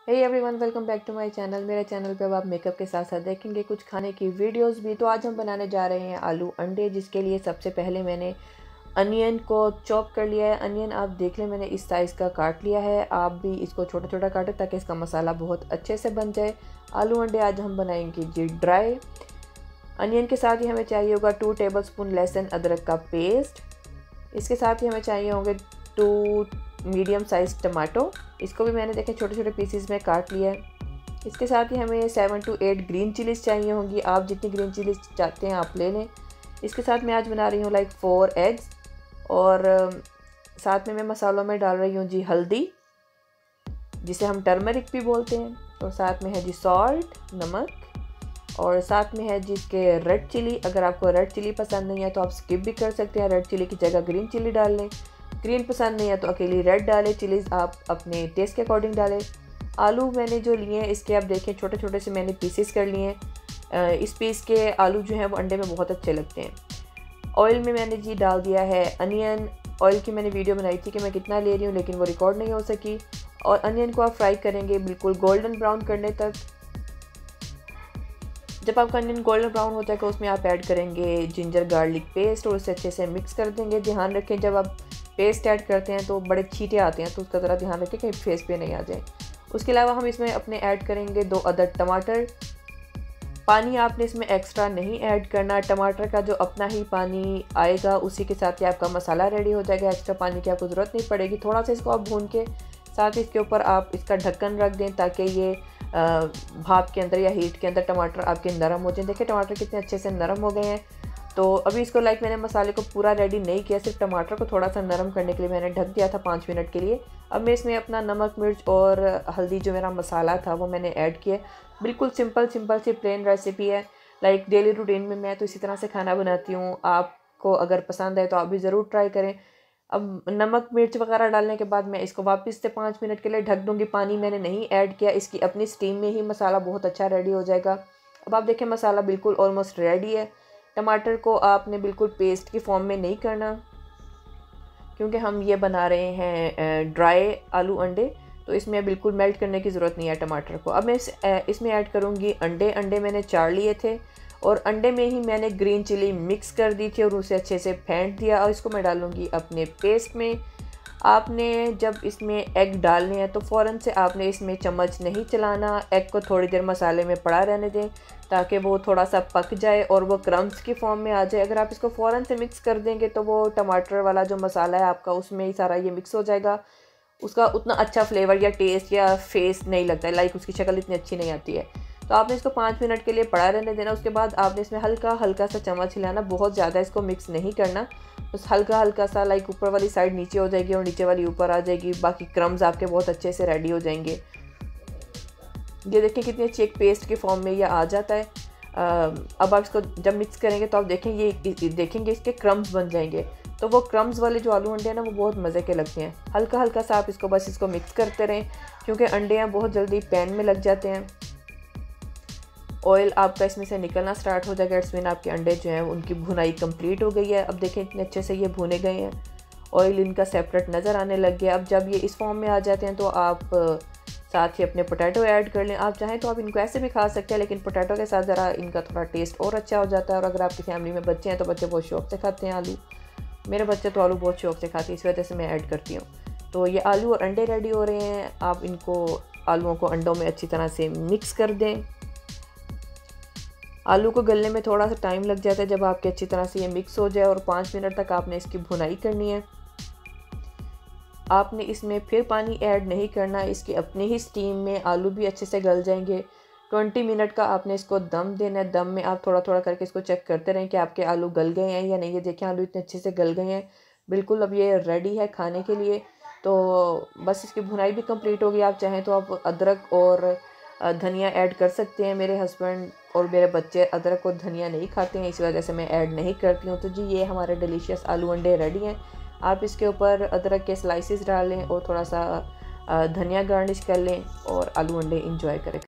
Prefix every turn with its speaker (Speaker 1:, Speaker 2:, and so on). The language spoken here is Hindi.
Speaker 1: Hey everyone, welcome back to my channel. मेरे चैनल पे अब आप मेकअप के साथ साथ देखेंगे कुछ खाने की वीडियोस भी। तो आज हम बनाने जा रहे हैं आलू अंडे, जिसके लिए सबसे पहले मैंने अनियन को चॉप कर लिया है। अनियन आप देख लें, मैंने इस साइज़ का काट लिया है। आप भी इसको छोटा छोटा काटें ताकि इसका मसाला बहुत अच्छे से बन जाए। आलू अंडे आज हम बनाएंगे जी ड्राई। अनियन के साथ ही हमें चाहिए होगा 2 टेबलस्पून लहसुन अदरक का पेस्ट। इसके साथ ही हमें चाहिए होंगे 2 मीडियम साइज़ टमाटो। इसको भी मैंने देखे छोटे छोटे पीसेस में काट लिया है। इसके साथ ही हमें 7 to 8 ग्रीन चिलीज़ चाहिए होंगी। आप जितनी ग्रीन चिलीज़ चाहते हैं आप ले लें। इसके साथ मैं आज बना रही हूँ 4 एग्स। और साथ में मैं मसालों में डाल रही हूँ जी हल्दी, जिसे हम टर्मरिक भी बोलते हैं। और साथ में है जी सॉल्ट, नमक। और साथ में है जिसके रेड चिली। अगर आपको रेड चिली पसंद नहीं है तो आप स्किप भी कर सकते हैं, रेड चिली की जगह ग्रीन चिली डाल लें। ग्रीन पसंद नहीं है तो अकेली रेड डालें। चिलीज़ आप अपने टेस्ट के अकॉर्डिंग डालें। आलू मैंने जो लिए हैं इसके आप देखें छोटे छोटे से मैंने पीसेस कर लिए हैं। इस पीस के आलू जो हैं वो अंडे में बहुत अच्छे लगते हैं। ऑयल में मैंने जी डाल दिया है अनियन। ऑयल की मैंने वीडियो बनाई थी कि मैं कितना ले रही हूँ, लेकिन वो रिकॉर्ड नहीं हो सकी। और अनियन को आप फ्राई करेंगे बिल्कुल गोल्डन ब्राउन करने तक। जब आपका अनियन गोल्डन ब्राउन होता है तो उसमें आप ऐड करेंगे जिंजर गार्लिक पेस्ट और उसे अच्छे से मिक्स कर देंगे। ध्यान रखें जब आप पेस्ट ऐड करते हैं तो बड़े छींटे आते हैं, तो उसका ज़रा ध्यान रखें कहीं फेस पे नहीं आ जाए। उसके अलावा हम इसमें अपने ऐड करेंगे 2 अदद टमाटर। पानी आपने इसमें एक्स्ट्रा नहीं ऐड करना। टमाटर का जो अपना ही पानी आएगा उसी के साथ ही आपका मसाला रेडी हो जाएगा। एक्स्ट्रा पानी की आपको ज़रूरत नहीं पड़ेगी। थोड़ा सा इसको आप भून के साथ ही इसके ऊपर आप इसका ढक्कन रख दें ताकि ये भाप के अंदर या हीट के अंदर टमाटर आपके नरम हो जाए। देखिए टमाटर कितने अच्छे से नरम हो गए हैं। तो अभी इसको मैंने मसाले को पूरा रेडी नहीं किया, सिर्फ टमाटर को थोड़ा सा नरम करने के लिए मैंने ढक दिया था 5 मिनट के लिए। अब मैं इसमें अपना नमक मिर्च और हल्दी जो मेरा मसाला था वो मैंने ऐड किया। बिल्कुल सिंपल सी प्लेन रेसिपी है। डेली रूटीन में मैं तो इसी तरह से खाना बनाती हूँ। आपको अगर पसंद है तो आप भी ज़रूर ट्राई करें। अब नमक मिर्च वगैरह डालने के बाद मैं इसको वापस से 5 मिनट के लिए ढक दूँगी। पानी मैंने नहीं ऐड किया, इसकी अपनी स्टीम में ही मसाला बहुत अच्छा रेडी हो जाएगा। अब आप देखें मसाला बिल्कुल ऑलमोस्ट रेडी है। टमाटर को आपने बिल्कुल पेस्ट की फॉर्म में नहीं करना, क्योंकि हम ये बना रहे हैं ड्राई आलू अंडे, तो इसमें बिल्कुल मेल्ट करने की ज़रूरत नहीं है टमाटर को। अब मैं इसमें ऐड करूँगी अंडे। अंडे मैंने 4 लिए थे और अंडे में ही मैंने ग्रीन चिली मिक्स कर दी थी और उसे अच्छे से फेंट दिया। और इसको मैं डालूँगी अपने पेस्ट में। आपने जब इसमें एग डालने हैं तो फ़ौरन से आपने इसमें चम्मच नहीं चलाना। एग को थोड़ी देर मसाले में पड़ा रहने दें ताकि वो थोड़ा सा पक जाए और वो क्रम्स की फॉर्म में आ जाए। अगर आप इसको फ़ौरन से मिक्स कर देंगे तो वो टमाटर वाला जो मसाला है आपका उसमें ही सारा ये मिक्स हो जाएगा। उसका उतना अच्छा फ्लेवर या टेस्ट या फेस नहीं लगता है, उसकी शक्ल इतनी अच्छी नहीं आती है। तो आपने इसको 5 मिनट के लिए पड़ा रहने देना। उसके बाद आपने इसमें हल्का हल्का सा चम्मच हिलाना, बहुत ज़्यादा इसको मिक्स नहीं करना। बस हल्का हल्का सा ऊपर वाली साइड नीचे हो जाएगी और नीचे वाली ऊपर आ जाएगी। बाकी क्रम्स आपके बहुत अच्छे से रेडी हो जाएंगे। ये देखें कितनी अच्छी एक पेस्ट के फॉर्म में ये आ जाता है। अब आप इसको जब मिक्स करेंगे तो आप देखेंगे इसके क्रम्स बन जाएंगे। तो वो क्रम्स वाले जो आलू अंडे हैं ना वो बहुत मज़े के लगते हैं। हल्का हल्का सा आप इसको मिक्स करते रहें, क्योंकि अंडे हैं बहुत जल्दी पैन में लग जाते हैं। ऑयल आपका इसमें से निकलना स्टार्ट हो जाएगा। इट्स मीन आपके अंडे जो हैं उनकी भुनाई कंप्लीट हो गई है। अब देखें इतने अच्छे से ये भुने गए हैं, ऑयल इनका सेपरेट नज़र आने लग गया। अब जब ये इस फॉर्म में आ जाते हैं तो आप साथ ही अपने पोटैटो ऐड कर लें। आप चाहें तो आप इनको ऐसे भी खा सकते हैं, लेकिन पोटैटो के साथ ज़रा इनका थोड़ा टेस्ट और अच्छा हो जाता है। और अगर आपकी फैमिली में बच्चे हैं तो बच्चे बहुत शौक़ से खाते हैं आलू। मेरे बच्चे तो आलू बहुत शौक़ से खाते हैं, इस वजह से मैं ऐड करती हूँ। तो ये आलू और अंडे रेडी हो रहे हैं। आप इनको आलूओं को अंडों में अच्छी तरह से मिक्स कर दें। आलू को गलने में थोड़ा सा टाइम लग जाता है जब आपके अच्छी तरह से ये मिक्स हो जाए। और 5 मिनट तक आपने इसकी भुनाई करनी है। आपने इसमें फिर पानी ऐड नहीं करना, इसकी अपनी ही स्टीम में आलू भी अच्छे से गल जाएंगे। 20 मिनट का आपने इसको दम देना है। दम में आप थोड़ा थोड़ा करके इसको चेक करते रहें कि आपके आलू गल गए हैं या नहीं। ये देखें आलू इतने अच्छे से गल गए हैं बिल्कुल। अब ये रेडी है खाने के लिए। तो बस इसकी भुनाई भी कंप्लीट होगी। आप चाहें तो आप अदरक और धनिया ऐड कर सकते हैं। मेरे हस्बैंड और मेरे बच्चे अदरक और धनिया नहीं खाते हैं, इस वजह से मैं ऐड नहीं करती हूँ। तो जी ये हमारे डिलीशियस आलू अंडे रेडी हैं। आप इसके ऊपर अदरक के स्लाइसेस डाल लें और थोड़ा सा धनिया गार्निश कर लें और आलू अंडे इंजॉय करें।